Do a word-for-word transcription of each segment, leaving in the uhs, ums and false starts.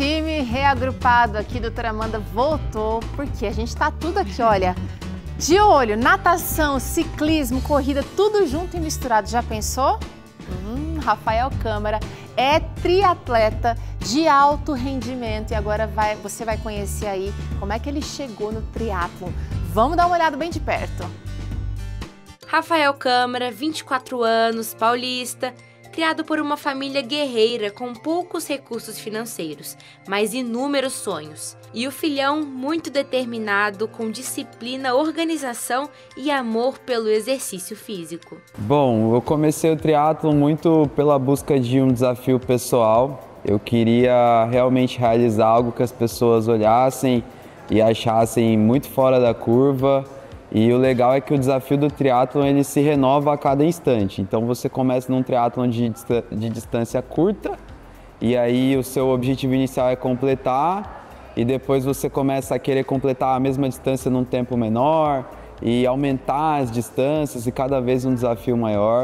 time reagrupado aqui, doutora Amanda voltou, porque a gente tá tudo aqui, olha, de olho, natação, ciclismo, corrida, tudo junto e misturado. Já pensou? Hum, Rafael Câmara é triatleta de alto rendimento e agora vai, você vai conhecer aí como é que ele chegou no triatlon. Vamos dar uma olhada bem de perto. Rafael Câmara, vinte e quatro anos, paulista, criado por uma família guerreira com poucos recursos financeiros, mas inúmeros sonhos. E o filhão muito determinado, com disciplina, organização e amor pelo exercício físico. Bom, eu comecei o triatlon muito pela busca de um desafio pessoal. Eu queria realmente realizar algo que as pessoas olhassem e achassem muito fora da curva. E o legal é que o desafio do triatlon ele se renova a cada instante. Então você começa num triatlon de, de distância curta e aí o seu objetivo inicial é completar e depois você começa a querer completar a mesma distância num tempo menor e aumentar as distâncias e cada vez um desafio maior.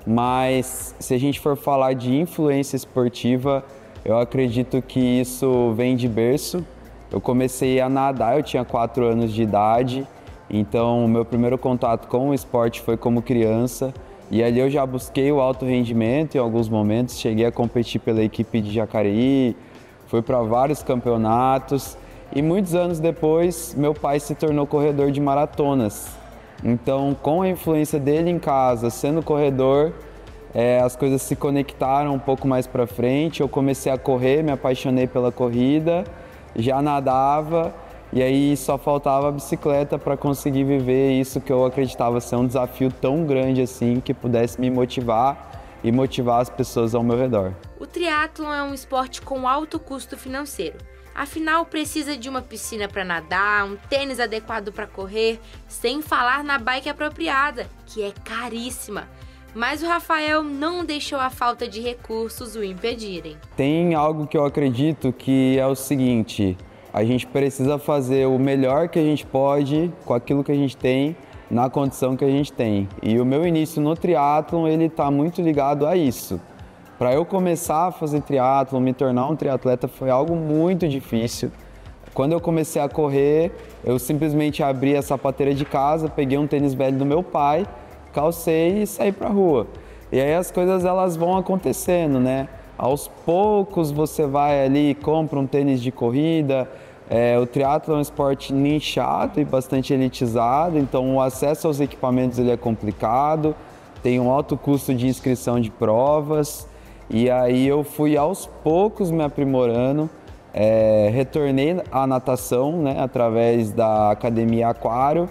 Mas se a gente for falar de influência esportiva, eu acredito que isso vem de berço. Eu comecei a nadar, eu tinha quatro anos de idade. Então, o meu primeiro contato com o esporte foi como criança e ali eu já busquei o alto rendimento em alguns momentos, cheguei a competir pela equipe de Jacareí, fui para vários campeonatos e muitos anos depois meu pai se tornou corredor de maratonas. Então, com a influência dele em casa, sendo corredor, é, as coisas se conectaram um pouco mais para frente, eu comecei a correr, me apaixonei pela corrida, já nadava. E aí só faltava a bicicleta para conseguir viver isso que eu acreditava ser um desafio tão grande assim, que pudesse me motivar e motivar as pessoas ao meu redor. O triatlon é um esporte com alto custo financeiro. Afinal, precisa de uma piscina para nadar, um tênis adequado para correr, sem falar na bike apropriada, que é caríssima. Mas o Rafael não deixou a falta de recursos o impedirem. Tem algo que eu acredito que é o seguinte: a gente precisa fazer o melhor que a gente pode com aquilo que a gente tem, na condição que a gente tem. E o meu início no triatlon, ele está muito ligado a isso. Para eu começar a fazer triatlon, me tornar um triatleta, foi algo muito difícil. Quando eu comecei a correr, eu simplesmente abri a sapateira de casa, peguei um tênis velho do meu pai, calcei e saí para a rua. E aí as coisas elas vão acontecendo, né? Aos poucos você vai ali e compra um tênis de corrida. É, o triatlo é um esporte nichado e bastante elitizado, então o acesso aos equipamentos ele é complicado, tem um alto custo de inscrição de provas. E aí eu fui aos poucos me aprimorando, é, retornei à natação, né, através da Academia Aquário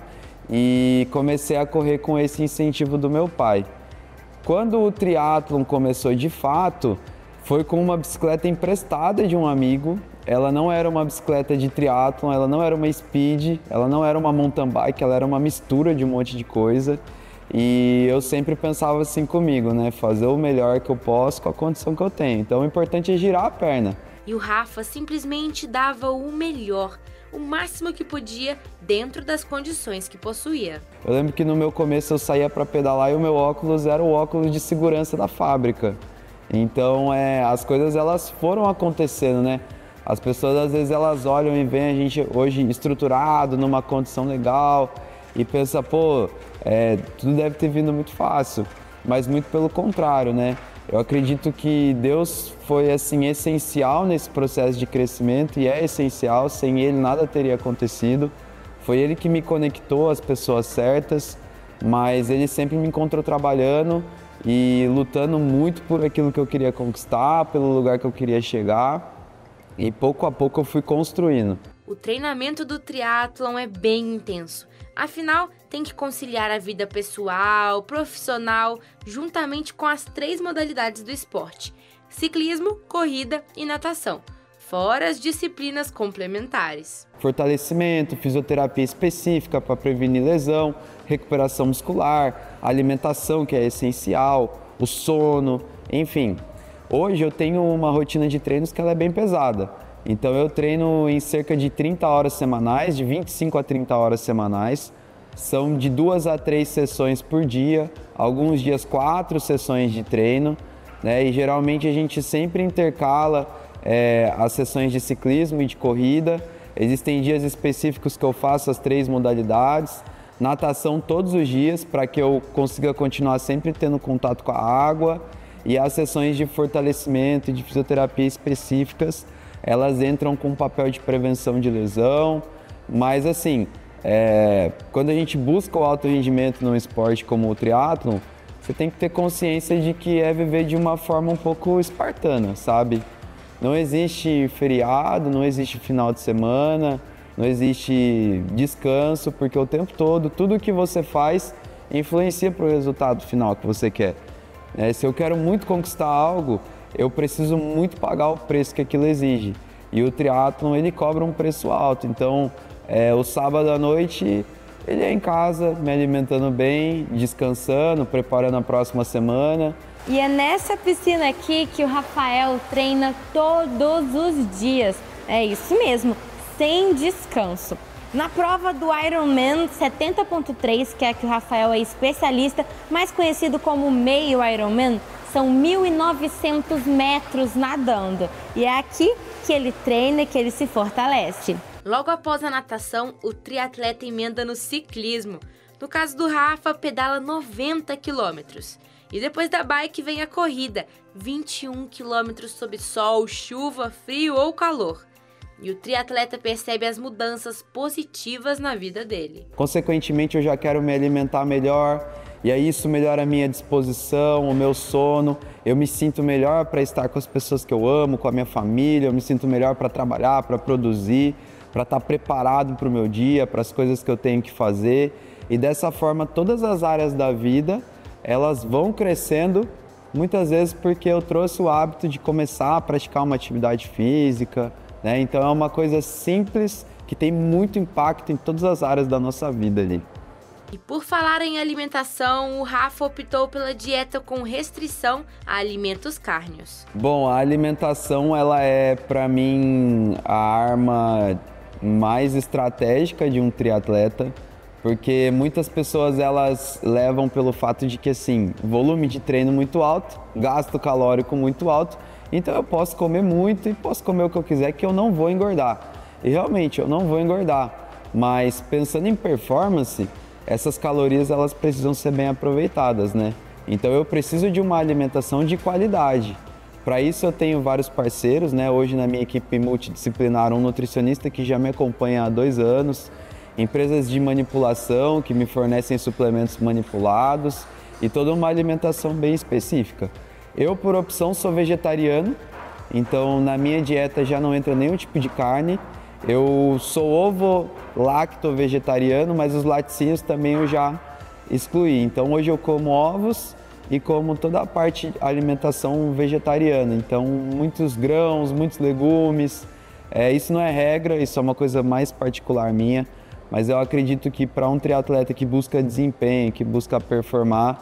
e comecei a correr com esse incentivo do meu pai. Quando o triatlon começou de fato, foi com uma bicicleta emprestada de um amigo. Ela não era uma bicicleta de triatlon, ela não era uma speed, ela não era uma mountain bike, ela era uma mistura de um monte de coisa. E eu sempre pensava assim comigo, né? Fazer o melhor que eu posso com a condição que eu tenho. Então o importante é girar a perna. E o Rafa simplesmente dava o melhor, o máximo que podia dentro das condições que possuía. Eu lembro que no meu começo eu saía para pedalar e o meu óculos era o óculos de segurança da fábrica. Então é, as coisas elas foram acontecendo, né? As pessoas às vezes elas olham e veem a gente hoje estruturado, numa condição legal e pensa, pô, é, tudo deve ter vindo muito fácil, mas muito pelo contrário, né? Eu acredito que Deus foi assim essencial nesse processo de crescimento e é essencial, sem Ele nada teria acontecido. Foi Ele que me conectou às pessoas certas, mas Ele sempre me encontrou trabalhando e lutando muito por aquilo que eu queria conquistar, pelo lugar que eu queria chegar. E pouco a pouco eu fui construindo. O treinamento do triatlon é bem intenso. Afinal, tem que conciliar a vida pessoal, profissional, juntamente com as três modalidades do esporte: ciclismo, corrida e natação, fora as disciplinas complementares. Fortalecimento, fisioterapia específica para prevenir lesão, recuperação muscular, alimentação que é essencial, o sono, enfim. Hoje eu tenho uma rotina de treinos que ela é bem pesada. Então eu treino em cerca de trinta horas semanais, de vinte e cinco a trinta horas semanais. São de duas a três sessões por dia, alguns dias quatro sessões de treino, né? E geralmente a gente sempre intercala é, as sessões de ciclismo e de corrida. Existem dias específicos que eu faço as três modalidades. Natação todos os dias para que eu consiga continuar sempre tendo contato com a água. E as sessões de fortalecimento e de fisioterapia específicas, elas entram com um papel de prevenção de lesão. Mas assim, é, quando a gente busca o alto rendimento num esporte como o triatlon, você tem que ter consciência de que é viver de uma forma um pouco espartana, sabe? Não existe feriado, não existe final de semana, não existe descanso, porque o tempo todo, tudo que você faz influencia para o resultado final que você quer. É, se eu quero muito conquistar algo, eu preciso muito pagar o preço que aquilo exige. E o triatlon, ele cobra um preço alto. Então, é, o sábado à noite, ele é em casa, me alimentando bem, descansando, preparando a próxima semana. E é nessa piscina aqui que o Rafael treina todos os dias. É isso mesmo, sem descanso. Na prova do Ironman setenta ponto três, que é que o Rafael é especialista, mais conhecido como meio Ironman, são mil e novecentos metros nadando. E é aqui que ele treina e que ele se fortalece. Logo após a natação, o triatleta emenda no ciclismo. No caso do Rafa, pedala noventa quilômetros. E depois da bike vem a corrida, vinte e um quilômetros sob sol, chuva, frio ou calor. E o triatleta percebe as mudanças positivas na vida dele. Consequentemente, eu já quero me alimentar melhor, e aí isso melhora a minha disposição, o meu sono. Eu me sinto melhor para estar com as pessoas que eu amo, com a minha família, eu me sinto melhor para trabalhar, para produzir, para estar preparado para o meu dia, para as coisas que eu tenho que fazer. E dessa forma, todas as áreas da vida, elas vão crescendo, muitas vezes porque eu trouxe o hábito de começar a praticar uma atividade física, né? Então é uma coisa simples que tem muito impacto em todas as áreas da nossa vida ali. E por falar em alimentação, o Rafa optou pela dieta com restrição a alimentos cárneos. Bom, a alimentação ela é para mim a arma mais estratégica de um triatleta, porque muitas pessoas elas levam pelo fato de que assim, volume de treino muito alto, gasto calórico muito alto, então eu posso comer muito e posso comer o que eu quiser que eu não vou engordar. E realmente eu não vou engordar, mas pensando em performance, essas calorias elas precisam ser bem aproveitadas, né? Então eu preciso de uma alimentação de qualidade. Para isso eu tenho vários parceiros, né? Hoje na minha equipe multidisciplinar, um nutricionista que já me acompanha há dois anos, empresas de manipulação que me fornecem suplementos manipulados e toda uma alimentação bem específica. Eu, por opção, sou vegetariano, então na minha dieta já não entra nenhum tipo de carne. Eu sou ovo-lacto-vegetariano, mas os laticínios também eu já excluí. Então hoje eu como ovos e como toda a parte de alimentação vegetariana. Então muitos grãos, muitos legumes. É, isso não é regra, isso é uma coisa mais particular minha. Mas eu acredito que para um triatleta que busca desempenho, que busca performar,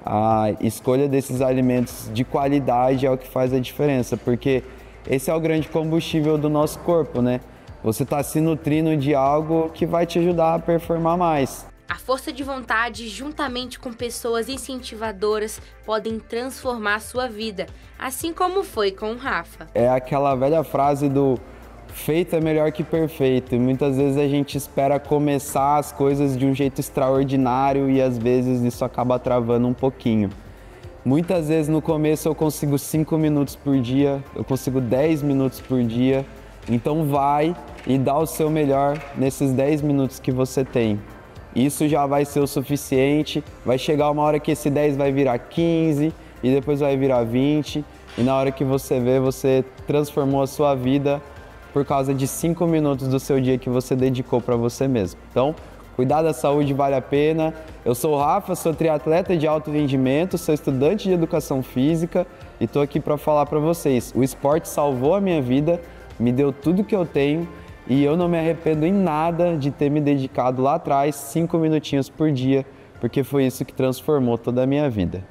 a escolha desses alimentos de qualidade é o que faz a diferença, porque esse é o grande combustível do nosso corpo, né? Você está se nutrindo de algo que vai te ajudar a performar mais. A força de vontade, juntamente com pessoas incentivadoras, podem transformar a sua vida, assim como foi com o Rafa. É aquela velha frase do feito é melhor que perfeito. E muitas vezes a gente espera começar as coisas de um jeito extraordinário e às vezes isso acaba travando um pouquinho. Muitas vezes no começo eu consigo cinco minutos por dia, eu consigo dez minutos por dia. Então vai e dá o seu melhor nesses dez minutos que você tem. Isso já vai ser o suficiente, vai chegar uma hora que esse dez vai virar quinze e depois vai virar vinte. E na hora que você vê, você transformou a sua vida por causa de cinco minutos do seu dia que você dedicou para você mesmo. Então, cuidar da saúde vale a pena. Eu sou o Rafa, sou triatleta de alto rendimento, sou estudante de educação física e estou aqui para falar para vocês. O esporte salvou a minha vida, me deu tudo que eu tenho e eu não me arrependo em nada de ter me dedicado lá atrás cinco minutinhos por dia, porque foi isso que transformou toda a minha vida.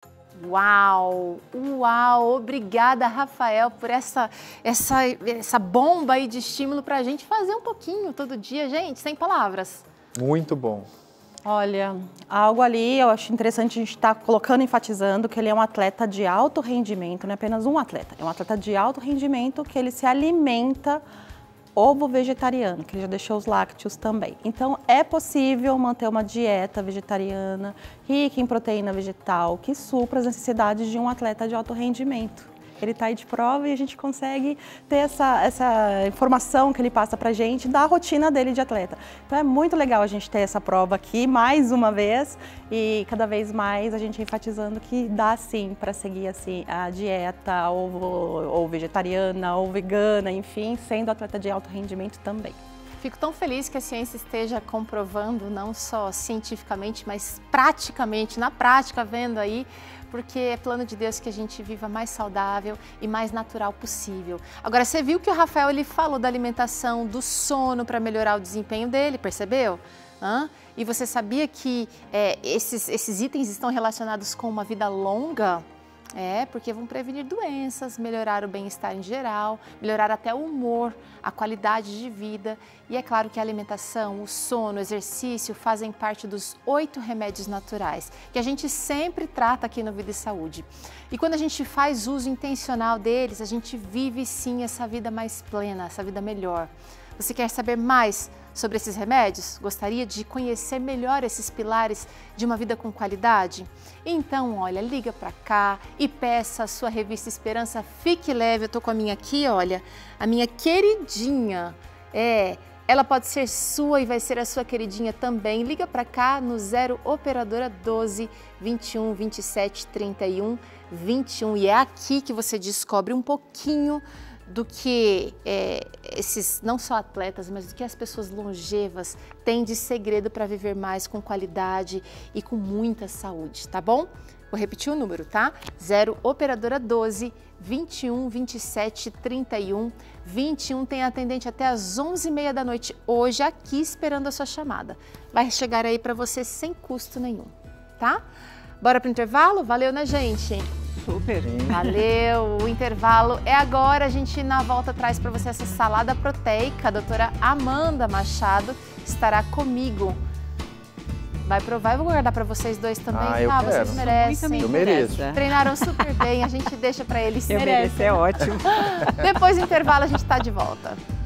Uau, uau, obrigada, Rafael, por essa, essa, essa bomba aí de estímulo para a gente fazer um pouquinho todo dia, gente, sem palavras. Muito bom. Olha, algo ali eu acho interessante a gente estar colocando, enfatizando que ele é um atleta de alto rendimento, não é apenas um atleta, é um atleta de alto rendimento que ele se alimenta ovo vegetariano, que ele já deixou os lácteos também. Então, é possível manter uma dieta vegetariana, rica em proteína vegetal, que supra as necessidades de um atleta de alto rendimento. Ele está aí de prova e a gente consegue ter essa, essa informação que ele passa para a gente da rotina dele de atleta. Então é muito legal a gente ter essa prova aqui mais uma vez e cada vez mais a gente enfatizando que dá sim para seguir assim a dieta ou, ou vegetariana ou vegana, enfim, sendo atleta de alto rendimento também. Fico tão feliz que a ciência esteja comprovando, não só cientificamente, mas praticamente, na prática, vendo aí, porque é plano de Deus que a gente viva mais saudável e mais natural possível. Agora, você viu que o Rafael ele falou da alimentação, do sono para melhorar o desempenho dele, percebeu? Hã? E você sabia que é, esses, esses itens estão relacionados com uma vida longa? É, porque vão prevenir doenças, melhorar o bem-estar em geral, melhorar até o humor, a qualidade de vida. E é claro que a alimentação, o sono, o exercício fazem parte dos oito remédios naturais, que a gente sempre trata aqui no Vida e Saúde. E quando a gente faz uso intencional deles, a gente vive sim essa vida mais plena, essa vida melhor. Você quer saber mais sobre esses remédios? Gostaria de conhecer melhor esses pilares de uma vida com qualidade? Então, olha, liga para cá e peça a sua revista Esperança Fique Leve. Eu tô com a minha aqui, olha, a minha queridinha. É, ela pode ser sua e vai ser a sua queridinha também. Liga para cá no zero operadora doze, vinte e um, vinte e sete, trinta e um, vinte e um. E é aqui que você descobre um pouquinho do que é, esses, não só atletas, mas do que as pessoas longevas têm de segredo para viver mais com qualidade e com muita saúde, tá bom? Vou repetir o número, tá? zero operadora doze, vinte e um, vinte e sete, trinta e um, vinte e um, tem atendente até às onze e meia da noite hoje aqui esperando a sua chamada. Vai chegar aí para você sem custo nenhum, tá? Bora pro intervalo? Valeu, né, gente? Super. Valeu, o intervalo é agora. A gente na volta traz para você essa salada proteica. A doutora Amanda Machado estará comigo. Vai provar, eu vou guardar para vocês dois também, ah, eu tá? quero. Vocês merecem. Eu mereço. Treinaram super bem, a gente deixa para eles. Eu mereço, é ótimo. Depois do intervalo a gente está de volta.